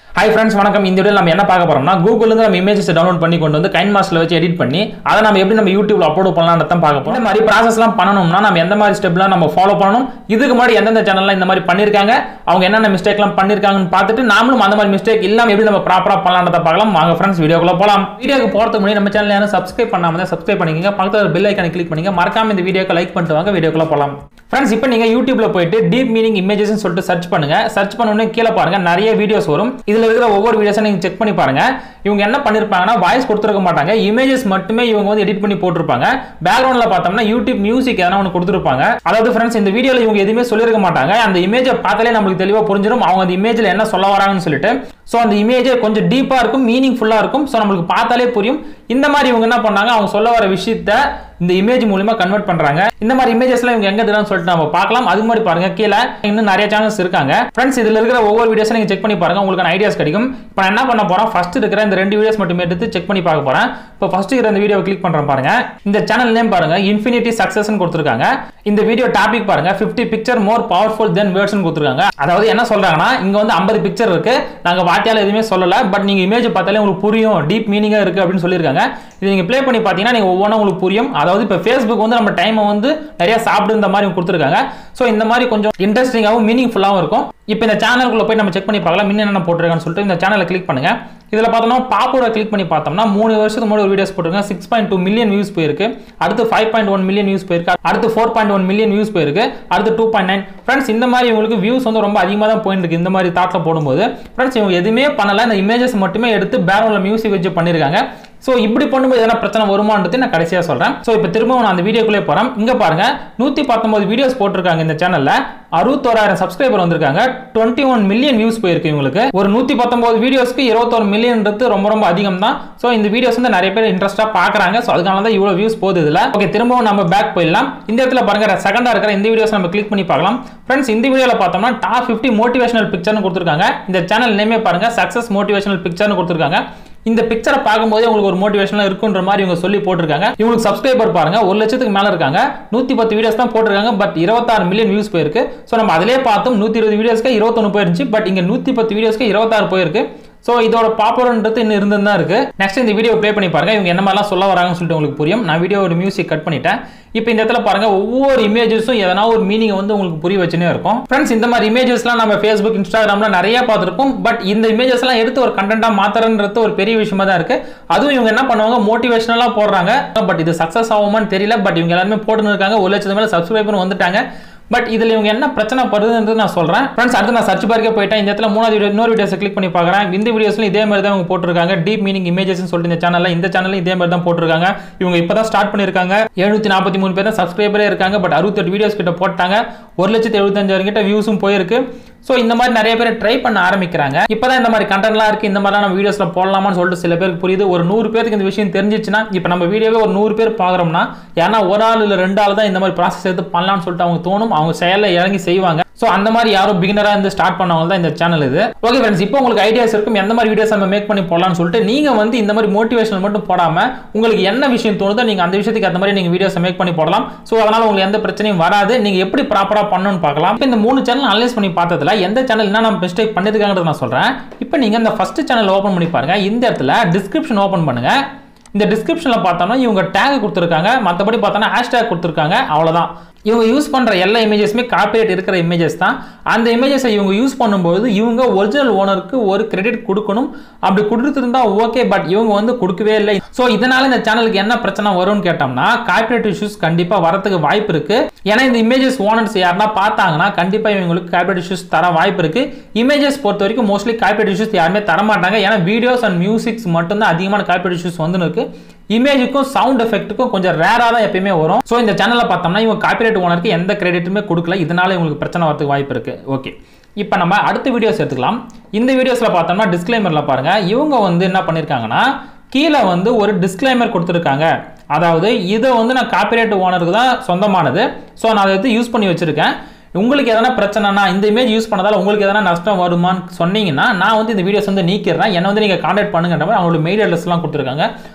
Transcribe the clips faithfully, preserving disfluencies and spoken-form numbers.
Hi friends, வணக்கம். இந்த வீடியோல நம்ம என்ன பார்க்க போறோம்னா Google ல நம்ம இமேजेस டவுன்லோட் பண்ணி கொண்டு வந்து Kinemaster வச்சு எடிட் பண்ணி அத நம்ம எப்படி நம்ம YouTube ல அப்லோட் பண்ணலாம்னு தான் பார்க்க போறோம். இந்த மாதிரி processலாம் பண்ணனும்னா நம்ம எந்த மாதிரி ஸ்டெப்லாம் நம்ம ஃபாலோ பண்ணனும்? இதுக்கு முன்னாடி எந்தெந்த சேனல்ல இந்த மாதிரி பண்ணிருக்காங்க? அவங்க என்னென்ன மிஸ்டேக்லாம் பண்ணிருக்காங்கன்னு பார்த்துட்டு நாமளும் அந்த மாதிரி மிஸ்டேக் இல்லாம எப்படி நம்ம ப்ராப்பரா பண்ணலாம்ன்றத பார்க்கலாம். வாங்க फ्रेंड्स வீடியோக்குள்ள போலாம். வீடியோக்கு போறதுக்கு முன்னாடி நம்ம சேனலை யாரும் Subscribe பண்ணாம இருந்தா Subscribe பண்ணிக்கங்க. பக்கத்துல பெல் ஐகானை கிளிக் பண்ணுங்க. மறக்காம இந்த வீடியோக்கு லைக் பண்ணிட்டு வாங்க. வீடியோக்குள்ள போலாம். फ्रेंड्स இப்போ நீங்க YouTube ல போய்ட்டு deep meaning images னு சொல்லிட்டு சர்ச் பண்ணுங்க. சர்ச் பண்ண உடனே கீழ பாருங்க நிறைய வீடியோஸ் வரும். இதுல இருக்கிற ஒவ்வொரு வீடியோஸை நீங்க செக் பண்ணி பாருங்க. இவங்க என்ன பண்ணிருப்பாங்கன்னா வாய்ஸ் கொடுத்திருக்க மாட்டாங்க. இமேजेस மட்டுமே இவங்க வந்து எடிட் பண்ணி போட்டுருப்பாங்க. பேக்ரவுண்ட்ல பார்த்தோம்னா YouTube மியூசிக் எதனா ஒன்னு கொடுத்திருப்பாங்க. அதாவது फ्रेंड्स இந்த வீடியோல இவங்க எதுமே சொல்லிருக்க மாட்டாங்க. அந்த இமேஜை பார்த்தாலே நமக்கு தெளிவா புரிஞ்சிரும் அவங்க அந்த இமேஜ்ல என்ன சொல்ல வராங்கன்னு சொல்லிட்டு. சோ அந்த இமேஜ் கொஞ்சம் டீப்பா இருக்கும், மீனிங்ஃபுல்லா இருக்கும். சோ நமக்கு பார்த்தாலே புரியும். இந்த மாதிரி இவங்க என்ன பண்ணாங்க அவங்க சொல்ல வர விஷயத்தை இந்த இமேஜ் மூலமா கன்வர்ட் பண்றாங்க. இந்த மாதிரி இமேजेसலாம் இவங்க எங்க எடுக்கறாங்கன்னு சொல்லிட்டு நாம பார்க்கலாம். அதுக்கு முன்னாடி பாருங்க கீழ இன்னும் நிறைய சேனல்ஸ் இருக்காங்க. फ्रेंड्स இதுல இருக்கிற ஒவ்வொரு வீடியோஸையும் நீங்க செக் பண்ணி பாருங்க. உங்களுக்கு ஐடியாஸ் கிடைக்கும். இப்போ நான் என்ன பண்ண போறேன் ஃபர்ஸ்ட் இருக்கிற இந்த ரெண்டு வீடியோஸ் மட்டும் எடுத்து செக் பண்ணி பார்க்க போறேன். இப்போ ஃபர்ஸ்ட் இருக்கிற இந்த வீடியோவை கிளிக் பண்றேன் பாருங்க. இந்த சேனல் நேம் பாருங்க இன்ஃபினிட்டி சக்சஸ் னு கொடுத்திருக்காங்க. இந்த வீடியோ டாபிக் பாருங்க fifty picture more powerful than words னு கொடுத்திருக்காங்க. அதாவது என்ன சொல்றாங்கன்னா இங்க வந்து fifty பிக்சர் இருக்கு. நாங்க வார்த்தையால எதுமே சொல்லல. பட் நீங்க இமேஜ் பார்த்தாலே உங்களுக்கு புரியும். டீப் மீனிங்கா இருக்கு அப்படினு சொல்லிருக்காங்க. இது நீங்க ப்ளே பண்ணி பாத்தீங்கன்னா நீங்க ஒவ்வொண்ணா உங்களுக்கு புரியும். அதாவது இப்போ Facebook வந்து நம்ம டைமை வந்து நிறைய சாப்பிடு இந்த மாதிரி கொடுத்திருக்காங்க. சோ இந்த மாதிரி கொஞ்சம் இன்ட்ரஸ்டிங்காவும் மீனிங்ஃபுல்லாவும் இருக்கும். இப்போ இந்த சேனலுக்குள்ள போய் நம்ம செக் பண்ணி பார்க்கலாம் இன்னும் என்ன போட்டுருக்கான்னு சொல்லிட்டு இந்த சேனலை கிளிக் பண்ணுங்க. இதுல பார்த்தோம்னா பாப்புலர் கிளிக் பண்ணி பார்த்தோம்னா மூணு வருஷத்துக்கு முன்னாடி ஒரு வீடியோஸ் போட்டுருக்காங்க. six point two million views போயிருக்கு. அடுத்து five point one million views போயிருக்கு. அடுத்து four point one million views போயிருக்கு. அடுத்து two point nine. फ्रेंड्स இந்த மாதிரி உங்களுக்கு வியூஸ் வந்து ரொம்ப அதிகமா தான் போயிட்டு இருக்கு இந்த மாதிரி தாட்ல போடும்போது. फ्रेंड्स இவங்க எதுமே பண்ணல. இந்த இமேजेस மட்டுமே எடுத்து பேக்ரவுண்ட்ல மியூசிக் வச்சு பண்ணிருக்காங்க. சோ இப்படி பண்ணும்போது என்ன பிரச்சனை வருமானது நான் கடைசியா சொல்றேன். சோ இப்போ திரும்பவும் நான் அந்த வீடியோக்குள்ளே போறேன். இங்க பாருங்க one nineteen வீடியோஸ் போட்டுருக்காங்க இந்த சேனல்ல. sixty-one thousand சப்ஸ்கிரைபர் வந்திருக்காங்க. twenty-one மில்லியன் வியூஸ் போயிருக்கு இவங்களுக்கு. ஒரு one nineteen வீடியோஸ்க்கு twenty-one மில்லியன்ன்றது ரொம்ப ரொம்ப அதிகம் தான். சோ இந்த வீடியோஸ் வந்து நிறைய பேர் இன்ட்ரஸ்டா பார்க்கறாங்க. சோ அதனால தான் இவ்வளவு வியூஸ் போகுது இதுல. ஓகே திரும்பவும் நம்ம பேக் போயிடலாம். இந்த இடத்துல பாருங்க செகண்டா இருக்கிற இந்த வீடியோஸ் நம்ம கிளிக் பண்ணி பார்க்கலாம். फ्रेंड्स இந்த வீடியோல பார்த்தோம்னா டாப் fifty மோட்டிவேஷனல் பிக்சர்னு கொடுத்திருக்காங்க. இந்த சேனல் நேமே பாருங்க சக்சஸ் மோட்டிவேஷனல் பிக்சர்னு கொடுத்திருக்காங்க. இந்த பிக்சரை பாக்கும்போது உங்களுக்கு ஒரு மோட்டிவேஷனலா இருக்குன்ற மாதிரி இவங்க சொல்லி போட்டுருக்காங்க. இவங்களுக்கு சப்ஸ்கிரைபர் பாருங்க ஒரு லட்சத்துக்கு மேல இருக்காங்க. one ten வீடியோஸ் தான் போட்டுருக்காங்க. பட் twenty-six மில்லியன் வியூஸ் போயிருக்கு. சோ நம்ம அதிலே பார்த்தோம் one twenty வீடியோஸ்க்கு twenty-one போயிருந்துச்சு. பட் இங்க one ten வீடியோஸ்க்கு twenty-six போயிருக்கு. சோ இதோட பாப்புலர்ன்றது இன்னும் இருந்துதான் தான் இருக்கு. நெக்ஸ்ட் இந்த வீடியோ ப்ளே பண்ணி பாருங்க. இவங்க என்ன மாதிரிலாம் சொல்ல வராங்கன்னு சொல்லிட்டு உங்களுக்கு புரியும். நான் வீடியோவோட மியூசிக் கட் பண்ணிட்டேன். இப்போ இந்த இடத்துல பாருங்க ஒவ்வொரு இமேஜஸும் எதனா ஒரு மீனிங் வந்து உங்களுக்கு புரிய வச்சுனே இருக்கும். फ्रेंड्स இந்த மாதிரி இமேஜஸ்லாம் நம்ம Facebook, Instagramல நிறைய பார்த்திருப்போம். பட் இந்த இமேஜஸ்லாம் எடுத்து ஒரு கண்டென்ட்டா மாத்தறன்றது ஒரு பெரிய விஷயமா தான் இருக்கு. அதுவும் இவங்க என்ன பண்ணுவாங்க மோட்டிவேஷனலா போடுறாங்க. பட் இது சக்சஸ் ஆகுமான்னு தெரியல. பட் இவங்க எல்லாரும் போட்டுன்னு இருக்காங்க. ஒரு லட்சத்துக்கு மேல சப்ஸ்கிரைபர் வந்துட்டாங்க. பட் இதுல இவங்க என்ன பிரச்சனை படுதுன்றது நான் சொல்றேன். फ्रेंड्स அடுத்து நான் சர்ச் பார்க்கே போய்ட்டேன். இந்த இடத்துல மூணாவது வீடியோ இன்னொரு வீடியோஸ் கிளிக் பண்ணி பார்க்கறேன். இந்த வீடியோஸ்ல இதே மாதிரி தான் அவங்க போட்டுருக்காங்க. டீப் மீனிங் இமேजेस னு சொல்லிட்டு இந்த சேனல்ல இந்த சேனல்ல இதே மாதிரி தான் போட்டுருக்காங்க. இவங்க இப்பதான் ஸ்டார்ட் பண்ணிருக்காங்க. seven forty-three பேர் தான் சப்ஸ்கிரைபரே இருக்காங்க. பட் sixty-eight வீடியோஸ் கிட்ட போட்டாங்க. one lakh seventy-five thousand கிட்ட வியூஸும் போயிருக்கு. சோ இந்த மாதிரி நிறைய பேர் ட்ரை பண்ண ஆரம்பிக்கிறாங்க. இப்பதான் இந்த மாதிரி கண்டென்ட்லாம் இருக்கு. இந்த மாதிரி நம்ம வீடியோஸ்ல போடலாமான்னு சொல்லிட்டு சில பேருக்கு புரியுது. ஒரு நூறு பேருக்கு இந்த விஷயம் தெரிஞ்சிச்சுன்னா இப்போ நம்ம வீடியோவே ஒரு நூறு பேர் பாக்குறோம்னா ஏன்னா ஒரு ஆள் இல்ல ரெண்டு ஆள் தான் இந்த மாதிரி ப்ராசஸ் எடுத்து பண்ணலாம்னு சொல்லிட்டு அவங்க தோணும். அவங்க செயல்ல இறங்கி செய்வாங்க. சோ அந்த மாதிரி யாரும் பிகினரா இருந்து ஸ்டார்ட் பண்ணவங்க தான் இந்த சேனல் இது. ஓகே फ्रेंड्स இப்போ உங்களுக்கு ஐடியாஸ் இருக்கும் எந்த மாதிரி வீடியோஸ் நம்ம மேக் பண்ணி போடலாம்னு சொல்லிட்டு நீங்க வந்து இந்த மாதிரி மோட்டிவேஷனல் மட்டும் போடாம உங்களுக்கு என்ன விஷயம் தோணுதோ நீங்க அந்த விஷயத்துக்கு அந்த மாதிரி நீங்க வீடியோஸ் மேக் பண்ணி போடலாம். சோ அதனால உங்களுக்கு எந்த பிரச்சனையும் வராது. நீங்க எப்படி ப்ராப்பரா பண்ணனும்னு பார்க்கலாம். இப்போ இந்த மூணு சேனல் அனலைஸ் பண்ணி பார்த்ததுல எந்த சேனல் என்ன நம்ம மிஸ்டேக் பண்ணிருக்காங்கன்றத நான் சொல்றேன். இப்போ நீங்க இந்த ஃபர்ஸ்ட் சேனல் ஓபன் பண்ணி பாருங்க. இந்த இடத்துல டிஸ்கிரிப்ஷன் ஓபன் பண்ணுங்க. இந்த டிஸ்கிரிப்ஷன்ல பார்த்தோம்னா இவங்க டேக் கொடுத்திருக்காங்க. மத்தபடி பார்த்தோம்னா ஹேஷ்டேக் கொடுத்திருக்காங்க. அவ்வளவுதான். இவங்க யூஸ் பண்ற எல்லா இமேजेसமே காப்பிரைட் இருக்கிற இமேजेस தான். அந்த இமேजेसை இவங்க யூஸ் பண்ணும்போது இவங்க ஒரிஜினல் ஓனருக்கு ஒரு கிரெடிட் கொடுக்கணும். அப்படி கொடுத்திருந்தா ஓகே. பட் இவங்க வந்து கொடுக்கவே இல்லை. சோ இதனால இந்த சேனலுக்கு என்ன பிரச்சனை வரும்னு கேட்டோம்னா காப்பிரைட் இஷ்யூஸ் கண்டிப்பா வரதுக்கு வாய்ப்பு இருக்கு. ஏன்னா இந்த இமேजेस ஓனர்ஸ் யாரனா பார்த்தாங்கன்னா கண்டிப்பா இவங்களுக்கு காப்பிரைட் இஷ்யூஸ் தர வாய்ப்பு இருக்கு. இமேजेस பொறுத்த வரைக்கும் மோஸ்ட்லி காப்பிரைட் இஷ்யூஸ் யாருமே தர மாட்டாங்க. ஏன்னா வீடியோஸ் அண்ட் மியூசிக்ஸ் மட்டும் தான் அதிகமான காப்பிரைட் இஷ்யூஸ் வந்து இருக்கு. இமேஜுக்கும் சவுண்ட் எஃபெக்ட்டுக்கும் கொஞ்சம் ரேரா தான் எப்பயுமே வரும். சோ இந்த சேனல்ல பார்த்தோம்னா இவங்க காப்பிரைட் ஓனருக்கு எந்த கிரெடிட்டுமே கொடுக்கல. இதனால இவங்களுக்கு பிரச்சனை வரதுக்கு வாய்ப்பு இருக்கு. ஓகே இப்போ நம்ம அடுத்த வீடியோஸ் எடுத்துக்கலாம். இந்த வீடியோஸ்ல பார்த்தோம்னா டிஸ்க்ளைமர்ல பாருங்க இவங்க வந்து என்ன பண்ணிருக்காங்கன்னா கீழே வந்து ஒரு டிஸ்க்ளைமர் கொடுத்திருக்காங்க. அதாவது இதை வந்து நான் காப்பிரைட் ஓனருக்கு தான் சொந்தமானது. சோ நான் அதை யூஸ் பண்ணி வச்சிருக்கேன். உங்களுக்கு எதனா பிரச்சனைனா இந்த இமேஜ் யூஸ் பண்ணதால உங்களுக்கு எதனா நஷ்டம் வருமான்னு சொன்னீங்கன்னா நான் வந்து இந்த வீடியோஸ் வந்து நீக்கிறேன். என்ன வந்து நீங்க கான்டாக்ட் பண்ணுங்கன்ற மாதிரி அவங்களோட மெயில் அட்ரஸ்லாம் கொடுத்திருக்காங்க.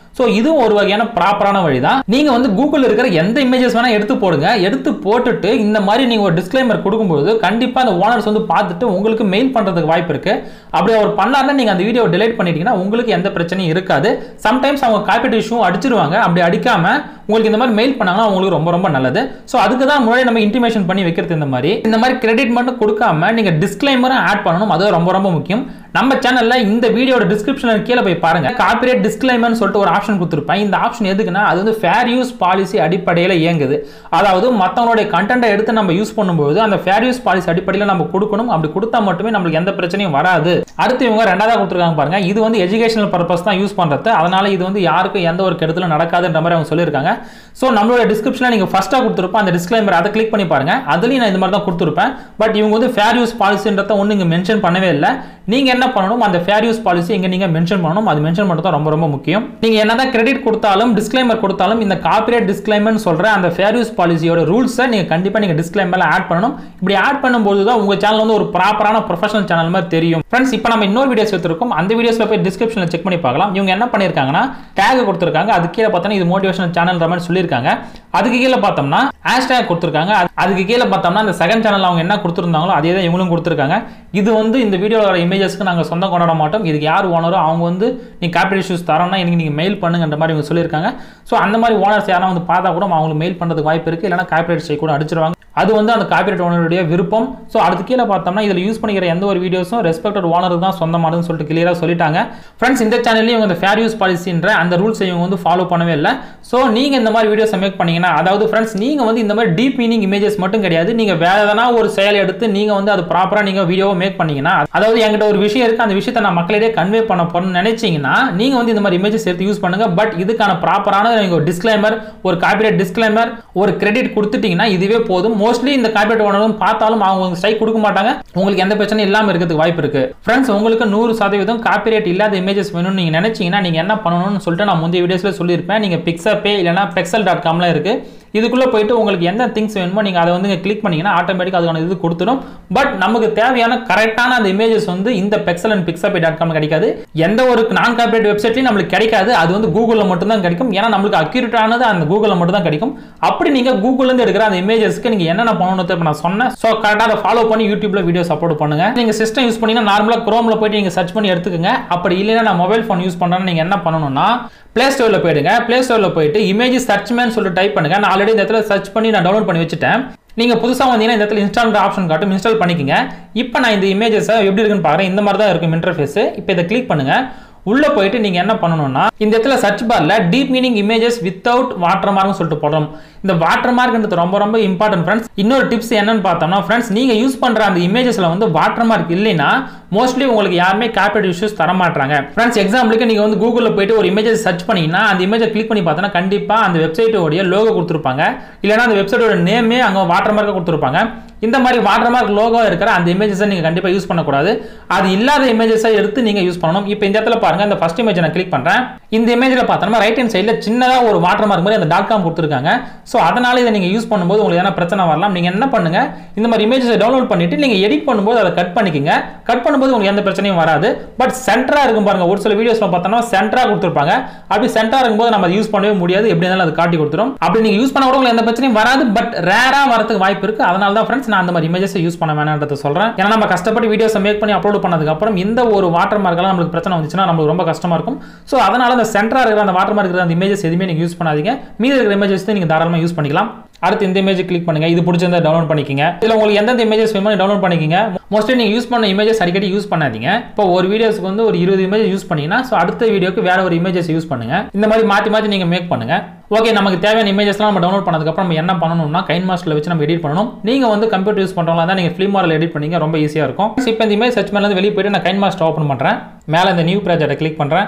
ஸோ இதுவும் ஒரு வகையான ப்ராப்பரான வழி தான். நீங்கள் வந்து கூகுளில் இருக்கிற எந்த இமேஜஸ் வேணால் எடுத்து போடுங்க. எடுத்து போட்டுட்டு இந்த மாதிரி நீங்கள் ஒரு டிஸ்க்ளைமர் கொடுக்கும்போது கண்டிப்பாக அந்த ஓனர்ஸ் வந்து பார்த்துட்டு உங்களுக்கு மெயில் பண்ணுறதுக்கு வாய்ப்பு இருக்கு. அப்படி அவர் பண்ணாருன்னா நீங்கள் அந்த வீடியோ டிலீட் பண்ணிட்டீங்கன்னா உங்களுக்கு எந்த பிரச்சனையும் இருக்காது. சம்டைம்ஸ் அவங்க காப்பிரைட் இஷ்யூ அடிச்சிருவாங்க. அப்படி அடிக்காம உங்களுக்கு இந்த மாதிரி மெயில் பண்ணாங்கன்னா உங்களுக்கு ரொம்ப ரொம்ப நல்லது. ஸோ அதுக்கு தான் முன்னாடி நம்ம இன்டிமேஷன் பண்ணி வைக்கிறது. இந்த மாதிரி இந்த மாதிரி கிரெடிட் மட்டும் கொடுக்காம நீங்கள் டிஸ்க்ளைமரும் ஆட் பண்ணணும். அது ரொம்ப ரொம்ப முக்கியம். நம்ம சேனல்ல இந்த வீடியோட டிஸ்கிரிப்ஷன்ல கீழே போய் பாருங்க. காப்பிரைட் டிஸ்க்ளைமர்னு சொல்லிட்டு ஒரு ஆப்ஷன் கொடுத்திருப்பேன். இந்த ஆப்ஷன் எதுக்குன்னா அது வந்து ஃபேர் யூஸ் பாலிசி அடிப்படையில் இயங்குது. அதாவது மற்றவங்களுடைய கண்டென்ட்டை எடுத்து நம்ம யூஸ் பண்ணும்போது அந்த ஃபேர் யூஸ் பாலிசி அடிப்படையில் நம்ம கொடுக்கணும். அப்படி கொடுத்தா மட்டுமே நம்மளுக்கு எந்த பிரச்சனையும் வராது. அடுத்து இவங்க ரெண்டாவது கொடுத்துருக்காங்க பாருங்க. இது வந்து எஜுகேஷனல் பர்பஸ் தான் யூஸ் பண்றது. அதனால இது வந்து யாருக்கும் எந்த ஒரு கெடுதலும் நடக்காதுன்ற மாதிரி அவங்க சொல்லியிருக்காங்க. ஸோ நம்மளோட டிஸ்கிரிப்ஷன்ல நீங்க ஃபர்ஸ்டா கொடுத்துருப்போம் அந்த டிஸ்க்ளைமர், அதை கிளிக் பண்ணி பாருங்க. அதுலயும் நான் இந்த மாதிரி தான் கொடுத்துருப்பேன். பட் இவங்க வந்து ஃபேர் யூஸ் பாலிசின்றத ஒன்று இங்க மென்ஷன் பண்ணவே இல்லை. நீங்க என்ன பண்ணணும், அந்த ஃபேர் யூஸ் பாலிசி இங்க நீங்க மென்ஷன் பண்ணணும். அது மென்ஷன் பண்றது ரொம்ப ரொம்ப முக்கியம். நீங்க என்னதான் கிரெடிட் கொடுத்தாலும் டிஸ்க்ளைமர் கொடுத்தாலும் இந்த காப்பிரைட் டிஸ்க்ளைமர்னு சொல்ற அந்த ஃபேர் யூஸ் பாலிசியோட ரூல்ஸை நீங்க கண்டிப்பா நீங்க டிஸ்க்ளைமர்ல ஆட் பண்ணணும். இப்படி ஆட் பண்ணும்போது தான் உங்க சேனல் வந்து ஒரு ப்ராப்பரான ப்ரொஃபஷனல் சேனல் மாதிரி தெரியும். ஃப்ரெண்ட்ஸ், இப்போ நம்ம இன்னொரு வீடியோஸ் எடுத்துருக்கோம். அந்த வீடியோஸ்ல போய் டிஸ்கிரிப்ஷன்ல செக் பண்ணி பார்க்கலாம். இவங்க என்ன பண்ணிருக்காங்கன்னா டேக் கொடுத்திருக்காங்க. அது கீழே பார்த்தா இது மோட்டிவேஷனல் சேனல் மாதிரி சொல்லியிருக்காங்க. அதுக்கு கீழே பார்த்தோம்னா ஹேஷ்டேக் கொடுத்திருக்காங்க. அதுக்கு கீழே பார்த்தோம்னா அந்த செகண்ட் சேனல் அவங்க என்ன கொடுத்திருந்தாங்களோ அதே தான் இவங்களும் கொடுத்திருக்காங்க. இது வந்து இந்த வீடியோவோட இமேஜஸ்க்கு நாங்கள் சொந்தம் கொண்டாட மாட்டோம். இதுக்கு யார் ஓனரோ அவங்க வந்து நீ காப்பிரைட் இஷ்யூஸ் தரோம்னா எனக்கு நீங்கள் மெயில் பண்ணுங்கன்ற மாதிரி இவங்க சொல்லியிருக்காங்க. ஸோ அந்த மாதிரி ஓனர்ஸ் யாரும் வந்து பார்த்தா கூட அவங்களுக்கு மெயில் பண்ணுறதுக்கு வாய்ப்பு இருக்குது. இல்லைனா காப்பிரைட் ஸ்ட்ரைக் கூட அடிச்சிருவாங்க. அது வந்து அந்த காப்பிரைட் ஓனருடைய விருப்பம். ஸோ அதுக்கு கீழே பார்த்தோம்னா இதில் யூஸ் பண்ணிக்கிற எந்த ஒரு வீடியோஸும் ரெஸ்பெக்டட் ஓனருக்கு தான் சொந்தமானதுன்னு சொல்லிட்டு கிளியராக சொல்லிட்டாங்க. ஃப்ரெண்ட்ஸ், இந்த சேனல்லையும் இவங்க ஃபேர் யூஸ் பாலிசின்ற அந்த ரூல்ஸ் இவங்க வந்து ஃபாலோ பண்ணவே இல்லை. ஸோ நீங்கள் இந்த மாதிரி வீடியோஸ் மேக் பண்ணீங்கன்னா, அதாவது ஃப்ரெண்ட்ஸ் நீங்கள் வந்து இந்த மாதிரி டீப் மீனிங் இமேஜஸ் மட்டும் கிடையாது, நீங்கள் வேற எதனா ஒரு செயல் எடுத்து நீங்கள் வந்து அது ப்ராப்பராக நீங்கள் வீடியோவை மேக் பண்ணீங்கன்னா, அதாவது என்கிட்ட ஒரு விஷயம் இருக்கு, அந்த விஷயத்தை நான் மக்களிடையே கன்வே பண்ண போறேன்னு நினைச்சீங்கன்னா நீங்க வந்து இந்த மாதிரி இமேஜஸ் எடுத்து யூஸ் பண்ணுங்க. பட் இதுக்கான ப்ராப்பரான நீங்க ஒரு டிஸ்க்ளைமர், ஒரு காப்பிரைட் டிஸ்க்ளைமர், ஒரு கிரெடிட் கொடுத்துட்டீங்கன்னா இதுவே போதும். மோஸ்ட்லி இந்த காப்பிரைட் ஓனரும் பார்த்தாலும் அவங்க ஸ்ட்ரைக் கொடுக்க மாட்டாங்க. உங்களுக்கு எந்த பிரச்சனையும் இல்லாம இருக்கிறதுக்கு வாய்ப்பு இருக்கு. ஃப்ரெண்ட்ஸ், உங்களுக்கு நூறு சதவீதம் காப்பிரைட் இல்லாத இமேஜஸ் வேணும்னு நீங்க நினைச்சீங்கன்னா நீங்க என்ன பண்ணணும்னு சொல்லிட்டு நான் முந்தைய வீடியோஸ்ல சொல்லியிருப்பேன். நீங்க பிக்ஸப்பே இல்லைனா பெக்சல் டாட் காம்ல இருக்கு. இதுக்குள்ள போயிட்டு உங்களுக்கு எந்த திங்ஸ் வேணுமோ நீங்க அதை வந்து கிளிக் பண்ணீங்கன்னா ஆட்டோமேட்டிக் அதுக்கான இது கொடுத்துடும். பட் நமக்கு தேவையான கரெக்டான அந்த இமேஜஸ் வந்து இந்த Pexel and Pixabay dot com கிடைக்காது. எந்த ஒரு நான் காப்பிரைட் வெப்சைட்லயும் நம்மளுக்கு கிடைக்காது. அது வந்து கூகுள்ல மட்டும் தான் கிடைக்கும். ஏன்னா நம்மளுக்கு அக்யூரேட்டானது அந்த கூகுள்ல மட்டும் தான் கிடைக்கும். அப்படி நீங்க கூகுள்ல இருந்து எடுக்கிற அந்த இமேஜஸ்க்கு நீங்க என்னென்ன பண்ணணும்னு நான் சொன்னேன். சோ கரெக்டா அதை ஃபாலோ பண்ணி யூடியூப்ல வீடியோஸ் அப்லோட் பண்ணுங்க. நீங்க சிஸ்டம் யூஸ் பண்ணீங்கன்னா நார்மலா குரோம்ல போயிட்டு நீங்க சர்ச் பண்ணி எடுத்துக்கங்க. அப்படி இல்லைன்னா நான் மொபைல் போன் யூஸ் பண்றேன்னு நீங்க என்ன பண்ணணும்னா பிளே ஸ்டோர்ல போயிடுங்க. பிளே ஸ்டோர்ல போயிட்டு இமேஜ் சர்ச் மேன் சொல்லிட்டு டைப் பண்ணுங்க. நான் ஆல்ரெடி இந்த இடத்துல சர்ச் பண்ணி நான் டவுன்லோட் பண்ணி வச்சுட்டேன். நீங்க புதுசா வந்தீங்கன்னா இந்த இடத்துல இன்ஸ்டால் ஆப்ஷன் காட்டும், இன்ஸ்டால் பண்ணிக்கங்க. இப்போ நான் இந்த இமேஜஸ் எப்படி இருக்குன்னு பாக்குறேன். இந்த மாதிரி தான் இருக்கும் இன்டர்ஃபேஸ். இப்போ இதை கிளிக் பண்ணுங்க. உள்ள போயிட்டு நீங்க என்ன பண்ணணும்னா இந்த இடத்துல சர்ச் பார்ல deep meaning images without water மார்க்னு சொல்லிட்டு போடுறோம். இந்த வாட்டர் மார்க்ன்றது ரொம்ப ரொம்ப இம்பார்ட்டன்ட் ஃப்ரெண்ட்ஸ். இன்னொரு டிப்ஸ் என்னன்னு பார்த்தோம்னா ஃப்ரெண்ட்ஸ், நீங்க யூஸ் பண்ற அந்த இமேஜஸ்ல வந்து வாட்டர் மார்க் இல்லைன்னா மோஸ்ட்லி உங்களுக்கு யாருமே காப்பிரைட் இஷ்யூஸ் தர மாட்டாங்க. ஃப்ரெண்ட்ஸ், எக்ஸாம்பிளுக்கு நீங்க வந்து கூகுள்ல போயிட்டு ஒரு இமேஜஸ் சர்ச் பண்ணீங்கன்னா அந்த இமேஜை கிளிக் பண்ணி பார்த்தோன்னா கண்டிப்பா அந்த வெப்சைட்டோட லோகோ கொடுத்துருப்பாங்க. இல்லைன்னா அந்த வெப்சைட்டோட நேமே அங்க வாட்டர் மார்க்கை கொடுத்துருப்பாங்க. இந்த மாதிரி வாட்டர் மார்க் லோகோ இருக்கிற அந்த இமேஜஸை நீங்க கண்டிப்பா யூஸ் பண்ணக்கூடாது. அது இல்லாத இமேஜஸை எடுத்து நீங்க யூஸ் பண்ணணும். இப்போ இந்த இடத்துல பாருங்க, இந்த ஃபர்ஸ்ட் இமேஜ் நான் கிளிக் பண்றேன். இந்த இமேஜ்ல பார்த்தோம்னா ரைட் ஹேண்ட் சைடுல சின்னதா ஒரு வாட்டர் மார்க் மாதிரி அந்த டாட் காம் கொடுத்துருக்காங்க. ஸோ அதனால இதை நீங்க யூஸ் பண்ணும்போது உங்களுக்கு என்ன பிரச்சனை வரலாம். நீங்க என்ன பண்ணுங்க, இந்த மாதிரி இமேஜஸை டவுன்லோட் பண்ணிட்டு நீங்க எடிட் பண்ணும்போது அதை கட் பண்ணிக்கங்க. கட் பண்ணும்போது உங்களுக்கு எந்த பிரச்சனையும் வராது. பட் சென்டரா இருக்கும் பாருங்க, ஒரு சில வீடியோஸ்ல பார்த்தோம்னா சென்டரா கொடுத்துருப்பாங்க. அப்படி சென்டரா இருக்கும்போது நம்ம யூஸ் பண்ணவே முடியாது. எப்படி இருந்தாலும் அது காட்டி கொடுத்துரும். அப்படி நீங்க யூஸ் பண்ண கூட உங்களுக்கு எந்த பிரச்சனையும் வராது. பட் ரேரா வரதுக்கு வாய்ப்பு இருக்கு. அதனால தான் ஃப்ரெண்ட்ஸ் நான் அந்த மாதிரி இமேஜஸ் யூஸ் பண்ண வேணாம்ன்றத சொல்றேன். ஏன்னா நம்ம கஷ்டப்பட்டு வீடியோஸ் மேக் பண்ணி அப்லோட் பண்ணதுக்கு அப்புறம் இந்த ஒரு வாட்டர் மார்க் எல்லாம் நமக்கு பிரச்சனை வந்துச்சுன்னா நமக்கு ரொம்ப கஷ்டமா இருக்கும். சோ அதனால அந்த சென்டரா இருக்கிற அந்த வாட்டர் மார்க் இருக்கிற அந்த இமேஜஸ் எதுவுமே நீங்க யூஸ் பண்ணாதீங்க. மீதி இருக்கிற இமேஜஸ் நீங்க தாராளமா யூஸ் பண்ணிக்கலாம். அடுத்து இந்த இமேஜ் கிளிக் பண்ணுங்க. இது பிடிச்சிருந்தா டவுன்லோட் பண்ணிக்கங்க. இதுல உங்களுக்கு எந்த இமேஜஸ் வேணுமோ டவுன்லோட் பண்ணிக்கங்க. மோஸ்ட்லி நீங்க யூஸ் பண்ண இமேஜஸ் அடிக்கடி யூஸ் பண்ணாதீங்க. இப்போ ஒரு வீடியோஸ்க்கு வந்து ஒரு இருபது இமேஜ் யூஸ் பண்ணீங்கன்னா சோ அடுத்த வீடியோக்கு வேற ஒரு இமேஜஸ் யூஸ் பண்ணுங்க. இந்த மாதிரி மாத்தி மாத்தி நீங்க மேக் பண்ணுங்க. ஓகே, நமக்கு தேவையான இமேஜஸ்லாம் நம்ம டவுன்லோட் பண்ணதுக்கு அப்புறம் நம்ம என்ன பண்ணணும்னா கைன்மாஸ்டர்ல வச்சு நம்ம எடிட் பண்ணணும். நீங்க வந்து கம்ப்யூட்டர் யூஸ் பண்றவங்களா இருந்தா நீங்க ஃபிலிமாரில் எடிட் பண்ணீங்க, ரொம்ப ஈஸியா இருக்கும். இப்போ இந்த இமேஜ் சர்ச் மேல இருந்து வெளிய போயிட்டு நான் கைன்மாஸ்டர் ஓபன் பண்றேன். மேல இந்த நியூ ப்ராஜெக்ட்டை கிளிக் பண்றேன்.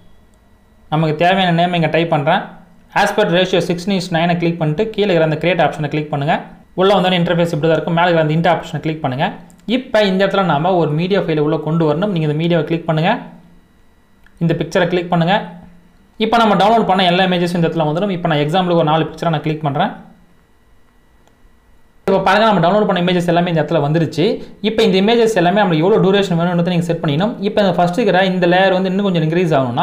நமக்கு தேவையான நேம் இங்க டைப் பண்றேன். Aspect ratio sixteen is nine click பண்ணிட்டு கீழே இருக்கிற அந்த கிரியேட் ஆப்ஷனை கிளிக் பண்ணுங்க. உள்ள வந்தோடனே இன்டர்ஃபேஸ் இப்படி தான் இருக்கும். மேலே இருக்கிற அந்த இன்ட் ஆப்ஷனை கிளிக் பண்ணுங்க. இப்போ இந்த இடத்துல நாம ஒரு மீடியா ஃபைலை உள்ள கொண்டு வரணும். நீங்க இந்த மீடியாவை கிளிக் பண்ணுங்க. இந்த பிக்சரை கிளிக் பண்ணுங்க. இப்போ நம்ம டவுன்லோட் பண்ண எல்லா இமேஜஸும் இந்த இடத்துல வந்துடும். இப்போ நான் எக்ஸாம்பிளுக்கு ஒரு நாலு பிக்சரை நான் கிளிக் பண்றேன். இப்போ பாருங்க, நம்ம டவுன்லோட் பண்ண இமேஜஸ் எல்லாமே இந்த இடத்துல வந்துருச்சு. இப்போ இந்த இமேஜஸ் எல்லாமே நம்ம எவ்வளோ டூரேஷன் வேணும்னு நீங்கள் செட் பண்ணிக்கணும். இப்போ இந்த ஃபர்ஸ்ட் இருக்கிற இந்த லேயர் வந்து இன்னும் கொஞ்சம் இன்க்ரீஸ் ஆகணும்னா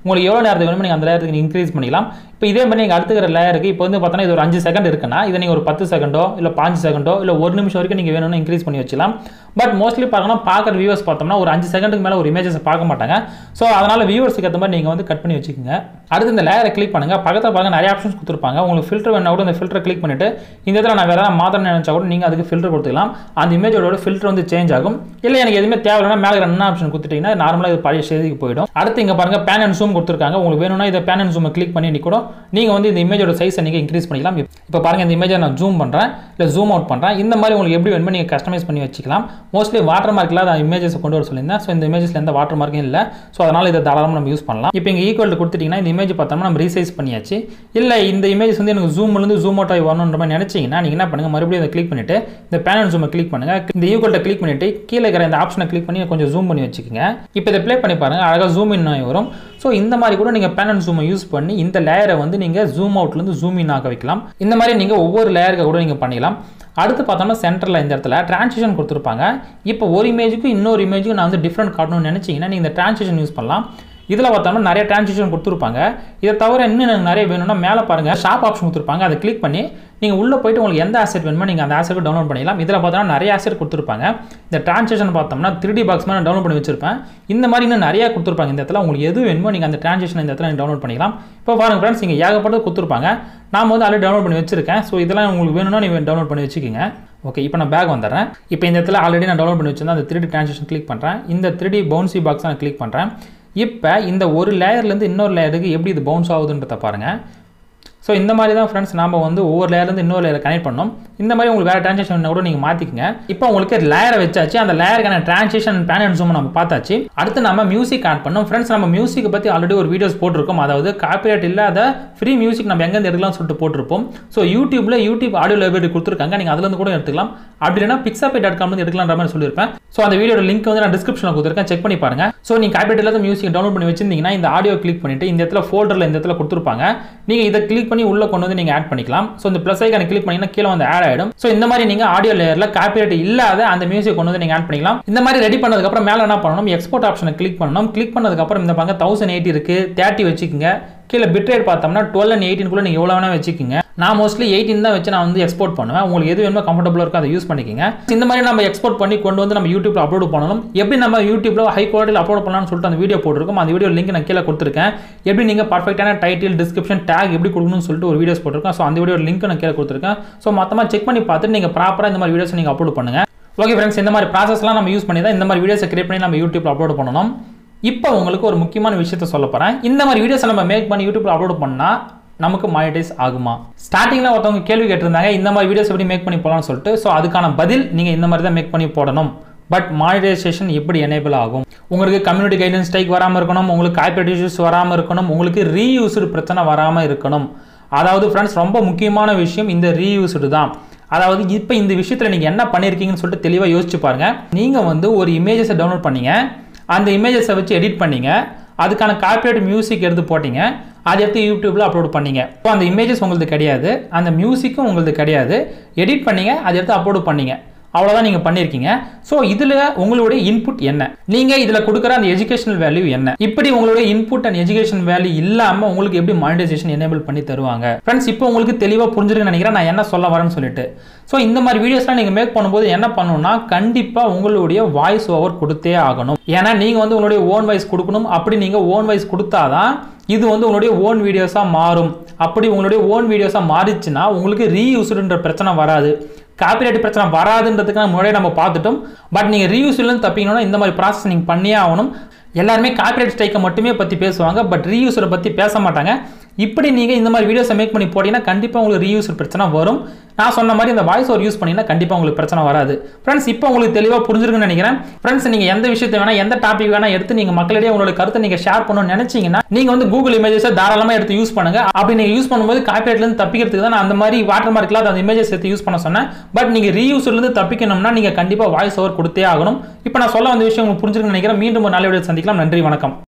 உங்களுக்கு எவ்வளோ நேரத்துக்கு வேணுமோ நீங்கள் அந்த லேயருக்கு இன்க்ரீஸ் பண்ணிக்கலாம். இப்போ இதே மாதிரி நீங்கள் அடுத்துக்கிற லேயருக்கு இப்போ வந்து பார்த்தோன்னா இது ஒரு அஞ்சு செகண்ட் இருக்குன்னா இதை நீங்கள் ஒரு பத்து செகண்டோ இல்லை பாஞ்சு செகண்டோ இல்லை ஒரு நிமிஷம் வரைக்கும் நீங்கள் வேணும்னா இன்க்ரீஸ் பண்ணி வச்சுக்கலாம். பட் மோஸ்ட்லி பார்க்கணும் பார்க்குற வியூவர்ஸ் பார்த்தோம்னா ஒரு அஞ்சு செகண்டுக்கு மேலே ஒரு இமேஜஸ் பார்க்க மாட்டாங்க. ஸோ அதனால் வியூவர்ஸுக்கு ஏற்ற மாதிரி நீங்கள் வந்து கட் பண்ணி வச்சுக்கோங்க. அடுத்து இந்த லேயரை கிளிக் பண்ணுங்கள். பக்கத்தில் பாருங்க நிறைய ஆப்ஷன்ஸ் கொடுத்துருப்பாங்க. உங்களுக்கு ஃபில்டர் வேணா கூட இந்த ஃபில்டரை கிளிக் பண்ணிட்டு இந்த இடத்துல நான் வேறு ஏதாவது மாற்றணும்னு நினச்சா கூட நீங்கள் அதுக்கு ஃபில்டர் கொடுத்துக்கலாம். அந்த இமேஜோட ஃபில்டர் வந்து சேஞ்ச் ஆகும். இல்லை எனக்கு எதுவுமே தேவையில்லைனா மேலே என்ன ஆப்ஷன் கொடுத்துட்டீங்கன்னா நார்மலாக இது பழைய ஸ்டேஜுக்கு போயிடும். அடுத்து இங்கே பாருங்க பேன் அண்ட் ஜூம் கொடுத்துருக்காங்க. உங்களுக்கு வேணும்னா இதை பேன் அண்ட் ஜூமை கிளிக் பண்ணி கூட நீங்கள் வந்து இந்த இமேஜோட சைஸை நீங்கள் இன்க்ரீஸ் பண்ணிக்கலாம். இப்போ பாருங்க இந்த இமேஜை நான் ஜூம் பண்ணுறேன் இல்லை ஜூம் அவுட் பண்ணுறேன். இந்த மாதிரி உங்களுக்கு எப்படி வேணுமோ நீங்கள் கஸ்டமைஸ் பண்ணி வச்சுக்கலாம். மோஸ்ட்லி வாட்டர் மார்க்கில் அந்த இமேஜஸ் கொண்டு வர சொல்லியிருந்தேன். ஸோ இந்த இமேஜஸில் எந்த வாட்டர் மார்க்கும் இல்லை. ஸோ அதனால் இதை தாராளமாக நம்ம யூஸ் பண்ணலாம். இப்போ இங்கே ஈக்குவல் கொடுத்துட்டிங்கன்னா இந்த இமேஜ் பார்த்தோம்னா நம்ம ரீசைஸ் பண்ணியாச்சு. இல்லை இந்த இமேஜஸ் வந்து எனக்கு ஜூம்லேருந்து ஜூம் அவுட் ஆகி வரணுன்ற மாதிரி நினச்சிங்கன்னா நீங்கள் என்ன பண்ணுங்கள், மறுபடியும் அதை கிளிக் பண்ணிவிட்டு இந்த பேன் அண்ட் ஜூமை கிளிக் பண்ணுங்கள். இந்த ஈக்குவல்ட்டை கிளிக் பண்ணிவிட்டு கீழே இருக்கிற இந்த ஆப்ஷனை கிளிக் பண்ணி கொஞ்சம் ஜூம் பண்ணி வச்சுக்கோங்க. இப்போ இதை ப்ளே பண்ணி பாருங்கள், அழகாக ஜூம் இன் ஆகி வரும். ஸோ இந்த மாதிரி கூட நீங்கள் பேன் அண்ட் ஜூமை யூஸ் பண்ணி இந்த லேயரை வந்து நீங்கள் ஜூம் அவுட்லேருந்து ஜூம் இன் ஆக வைக்கலாம். இந்த மாதிரி நீங்கள் ஒவ்வொரு லேயருக்கு கூட நீங்கள் பண்ணிக்கலாம். அடுத்து பார்த்தோம்னா சென்டரில் இந்த இடத்துல டிரான்சிஷன் கொடுத்துருப்பாங்க. இப்போ ஒரு இமேஜுக்கும் இன்னொரு இமேஜுக்கும் நான் வந்து டிஃப்ரெண்ட் காட்டணும்னு நினச்சிங்கன்னா நீங்கள் இந்த டிரான்சிஷன் யூஸ் பண்ணலாம். இதில் பார்த்தோம்னா நிறைய டிரான்சிஷன் கொடுத்துருப்பாங்க. இதை தவிர இன்னும் எனக்கு நிறைய வேணும்னா மேலே பாருங்கள் ஷாப் ஆப்ஷன் கொடுத்துருப்பாங்க. அதை கிளிக் பண்ணி நீங்கள் உள்ளே போய்ட்டு உங்களுக்கு எந்த ஆசெட் வேணுமோ நீங்கள் அந்த ஆசெட்டை டவுன்லோட் பண்ணிக்கலாம். இதில் பார்த்தோம்னா நிறைய ஆசெட் கொடுத்துருப்பாங்க. இந்த டிரான்சிஷன் பார்த்தோம்னா த்ரீ டி பாக்ஸ் மாதிரி டவுன்லோட் பண்ணி வச்சிருப்பேன். இந்த மாதிரி இன்னும் நிறைய கொடுத்துருப்பாங்க. இந்த இடத்துல உங்களுக்கு எது வேணுமோ நீங்கள் அந்த டிரான்சிஷன் இந்த இடத்துல டவுன்லோட் பண்ணிக்கலாம். இப்போ பாருங்கள் ஃப்ரெண்ட்ஸ், இங்கே ஏகப்பட்டது கொடுத்துருப்பாங்க. நான் வந்து ஆல்ரெடி டவுன்லோட் பண்ணி வச்சிருக்கேன். ஸோ இதெல்லாம் உங்களுக்கு வேணும்னா நீங்கள் டவுன்லோட் பண்ணி வச்சுக்கோங்க. ஓகே, இப்போ நான் பேக் வந்துடுறேன். இப்போ இந்த இடத்துல ஆல்ரெடி நான் டவுன்லோட் பண்ணி வச்சிருந்தேன். அந்த த்ரீ டி டிரான்சிஷன் கிளிக் பண்ணுறேன். இந்த த்ரீ டி பவுன்சி பாக்ஸ் நான் கிளிக் பண்ணுறேன். இப்போ இந்த ஒரு லேயர்லேருந்து இன்னொரு லேயருக்கு எப்படி இது பவுன்ஸ் ஆகுதுன்றத பாருங்கள். ஸோ இந்த மாதிரி தான் ஃப்ரெண்ட்ஸ் நம்ம வந்து ஒவ்வொரு லேயர்லேருந்து இன்னொரு லேயர் கனெக்ட் பண்ணோம். இந்த மாதிரி உங்களுக்கு வேறு டிரான்சாக்ஷன் கூட நீங்கள் மாற்றிக்கங்க. இப்போ உங்களுக்கு லேயரை வச்சாச்சு. அந்த லேயருக்கான டிரான்சாக்ஷன் பேன் அண்ட் ஜூம் நம்ம பார்த்தாச்சு. அடுத்து நம்ம மியூசிக் ஆட் பண்ணோம். ஃப்ரெண்ட்ஸ் நம்ம மியூசிக்கை பற்றி ஆல்ரெடி ஒரு வீடியோஸ் போட்டிருக்கோம். அதாவது காப்பிரைட் இல்லாத ஃப்ரீ மியூசிக் நம்ம எங்கேருந்து எடுக்கலாம்னு சொல்லிட்டு போட்டிருப்போம். ஸோ யூடியூப்ல யூடியூப் ஆடியோ லைப்ரரி கொடுத்துருக்காங்க. நீங்கள் அதுலேருந்து கூட எடுத்துக்கலாம். அப்படி இல்லைனா பிக்ஸாபே டாட் காம்லேருந்து எடுக்கலான்ற மாதிரி சொல்லியிருப்பேன். ஸோ அந்த வீடியோட லிங்க் வந்து நான் டிஸ்கிரிப்ஷனில் கொடுத்துருக்கேன், செக் பண்ணி பாருங்க. ஸோ நீங்கள் காப்பிரைட் இல்லாத மியூசிக் டவுன்லோட் பண்ணி வச்சிருந்தீங்கன்னா இந்த ஆடியோ கிளிக் பண்ணிட்டு இந்த இடத்துல ஃபோல்டரில் இந்த இடத்துல கொடுத்துருப்பாங்க. நீங்கள் இதை கிளிக் பண்ணி உள்ள கொண்டு வந்து நீங்கள் ஆட் பண்ணிக்கலாம். ஸோ இந்த ப்ளஸ் ஐக்கான கிளிக் பண்ணீங்கன்னா கீழே வந்து ஆட் ஆகிடும். ஸோ இந்த மாதிரி நீங்கள் ஆடியோ லேயரில் காப்பிரைட் இல்லாத அந்த மியூசிக் கொண்டு வந்து நீங்கள் ஆட் பண்ணிக்கலாம். இந்த மாதிரி ரெடி பண்ணதுக்கப்புறம் மேலே என்ன பண்ணணும், எக்ஸ்போர்ட் ஆப்ஷனை கிளிக் பண்ணணும். கிளிக் பண்ணதுக்கப்புறம் இந்த பாருங்க தௌசண்ட் எயிட்டி இருக்குது, தேர்ட்டி வச்சுக்கோங்க. கீழே பிட் ரேட் பார்த்தோம்னா டுவெல் அண்ட் எயிட்டின் கூட நீங்கள் எவ்வளோ வேணால் வச்சுக்கோங்க. நான் மோஸ்ட்லி எயிட்டின் தான் வச்சு நான் வந்து எக்ஸ்போர்ட் பண்ணுவேன். உங்களுக்கு எது வேணுமோ கம்ஃபர்டபுளாக இருக்கோ அதை யூஸ் பண்ணிக்கோங்க. இந்த மாதிரி நம்ம எக்ஸ்போர்ட் பண்ணி கொண்டு வந்து நம்ம யூடியூப்ல அப்லோட் பண்ணணும். எப்படி நம்ம யூடியூப்ல ஹை குவாலிட்டியில் அப்லோட் பண்ணலாம்னு சொல்லிட்டு அந்த வீடியோ போட்டிருக்கோம். அந்த வீடியோ லிங்க் நான் கீழே கொடுத்துருக்கேன். எப்படி நீங்கள் பர்ஃபெக்டான டைட்டில், டிஸ்கிரிப்ஷன், டேக் எப்படி கொடுக்கணும்னு சொல்லிட்டு ஒரு வீடியோஸ் போட்டிருக்கேன். ஸோ அந்த வீடியோ லிங்க் நான் கீழே கொடுத்துருக்கேன். ஸோ மொத்தமாக செக் பண்ணி பார்த்துட்டு நீங்கள் ப்ராப்பராக இந்த மாதிரி வீடியோஸ் நீங்கள் அப்லோட் பண்ணுங்க. ஓகே ஃப்ரெண்ட்ஸ், இந்த மாதிரி ப்ராசஸ்லாம் நம்ம யூஸ் பண்ணி தான் இந்த மாதிரி வீடியோஸை கிரியேட் பண்ணி நம்ம யூடியூப்ல அப்லோட் பண்ணணும். இப்போ உங்களுக்கு ஒரு முக்கியமான விஷயத்தை சொல்ல போகிறேன். இந்த மாதிரி வீடியோஸை நம்ம மேக் பண்ணி யூடியூப்ல அப்லோட் பண்ணால் நமக்கு மானிடைஸ் ஆகுமா? ஸ்டார்டிங்கில் ஒருத்தவங்க கேள்வி கேட்டிருந்தாங்க இந்த மாதிரி வீடியோஸ் எப்படி மேக் பண்ணி போகலாம்னு சொல்லிட்டு. ஸோ அதுக்கான பதில் நீங்கள் இந்த மாதிரி தான் மேக் பண்ணி போடணும். பட் மானிடைசேஷன் எப்படி எனேபிள் ஆகும்? உங்களுக்கு கம்யூனிட்டி கைட்லைன்ஸ் ஸ்ட்ரைக் வராமல் இருக்கணும், உங்களுக்கு காப்பிரைட் இஷ்யூஸ் வராமல் இருக்கணும், உங்களுக்கு ரீயூஸ்டு பிரச்சனை வராமல் இருக்கணும். அதாவது ஃப்ரெண்ட்ஸ் ரொம்ப முக்கியமான விஷயம் இந்த ரீயூஸ்டு தான். அதாவது இப்போ இந்த விஷயத்தில் நீங்கள் என்ன பண்ணியிருக்கீங்கன்னு சொல்லிட்டு தெளிவாக யோசிச்சு பாருங்கள். நீங்கள் வந்து ஒரு இமேஜஸை டவுன்லோட் பண்ணீங்க, அந்த இமேஜஸை வச்சு எடிட் பண்ணீங்க, அதுக்கான காப்பிரைட் மியூசிக் எடுத்து போட்டீங்க, அதை எடுத்து யூடியூப்ல அப்லோட் பண்ணீங்க. இப்போ அந்த இமேஜஸ் உங்களுக்கு கிடையாது, அந்த மியூசிக்கும் உங்களுக்கு கிடையாது. எடிட் பண்ணீங்க, அதை எடுத்து அப்லோட் பண்ணீங்க, அவ்வளோதான் நீங்கள் பண்ணியிருக்கீங்க. ஸோ இதில் உங்களுடைய இன்புட் என்ன, நீங்கள் இதில் கொடுக்குற அந்த எஜுகேஷனல் வேல்யூ என்ன, இப்படி உங்களுடைய இன்புட் அண்ட் எஜுகேஷன் வேல்யூ இல்லாமல் உங்களுக்கு எப்படி மானிடைசேஷன் எனேபிள் பண்ணி தருவாங்க? ஃப்ரெண்ட்ஸ் இப்போ உங்களுக்கு தெளிவாக புரிஞ்சிருக்குன்னு நினைக்கிறேன் நான் என்ன சொல்ல வரேன்னு சொல்லிட்டு. ஸோ இந்த மாதிரி வீடியோஸ்லாம் நீங்கள் மேக் பண்ணும்போது என்ன பண்ணணும்னா கண்டிப்பாக உங்களுடைய வாய்ஸ் ஓவர் கொடுத்தே ஆகணும். ஏன்னா நீங்கள் வந்து உங்களுடைய ஓன் வாய்ஸ் கொடுக்கணும். அப்படி நீங்கள் ஓன் வாய்ஸ் கொடுத்தாதான் இது வந்து உங்களுடைய ஓன் வீடியோஸாக மாறும். அப்படி உங்களுடைய ஓன் வீடியோஸாக மாறிச்சுன்னா உங்களுக்கு ரீயூஸ்டுன்ற பிரச்சனை வராது, காப்பிரைட் பிரச்சனை வராதுன்றதுக்கு முன்னாடியே நம்ம பார்த்துட்டோம். பட் நீங்கள் ரீயூஸ்லேருந்து தப்பிக்கணும்னா இந்த மாதிரி ப்ராசஸ் நீங்கள் பண்ணியே ஆகணும். எல்லாருமே காப்பிரைட் ஸ்ட்ரைக்கை மட்டுமே பற்றி பேசுவாங்க, பட் ரீயூஸரை பற்றி பேச மாட்டாங்க. இப்படி நீங்கள் இந்த மாதிரி வீடியோஸை மேக் பண்ணி போட்டிங்கன்னா கண்டிப்பாக உங்களுக்கு ரீயூஸ் பிரச்சனை வரும். நான் சொன்ன மாதிரி இந்த வாய்ஸ் ஓவர் யூஸ் பண்ணிங்கன்னா கண்டிப்பாக உங்களுக்கு பிரச்சனை வராது. ஃப்ரெண்ட்ஸ் இப்போ உங்களுக்கு தெளிவாக புரிஞ்சிருக்குன்னு நினைக்கிறேன். ஃப்ரெண்ட்ஸ் நீங்கள் எந்த விஷயத்தை வேணால் எந்த டாபிக் வேணால் எடுத்து நீங்கள் மக்களிடையே உங்களோட கருத்தை நீங்கள் ஷேர் பண்ணணும்னு நினைச்சீங்கன்னா நீங்கள் வந்து கூகுள் இமேஜஸை தாராளமாக எடுத்து யூஸ் பண்ணுங்க. அப்படி நீங்கள் யூஸ் பண்ணும்போது காப்பிரைட்லேருந்து தப்பிக்கிறதுக்கு தான் நான் அந்த மாதிரி வாட்டர் மார்க்கில் அந்த இமேஜஸ் எடுத்து யூஸ் பண்ண சொன்னேன். பட் நீங்கள் ரீயூஸ்லேருந்து தப்பிக்கணும்னா நீங்கள் கண்டிப்பாக வாய்ஸ் ஓவர் கொடுத்தே ஆகணும். இப்போ நான் சொல்ல வந்த விஷயம் உங்களுக்கு புரிஞ்சிருக்குன்னு நினைக்கிறேன். மீண்டும் ஒரு நல்ல வீடியோ சந்திக்கலாம். நன்றி, வணக்கம்.